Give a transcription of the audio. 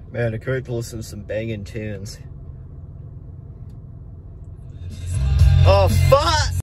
Man, I could listen to some banging tunes. Oh, fuck!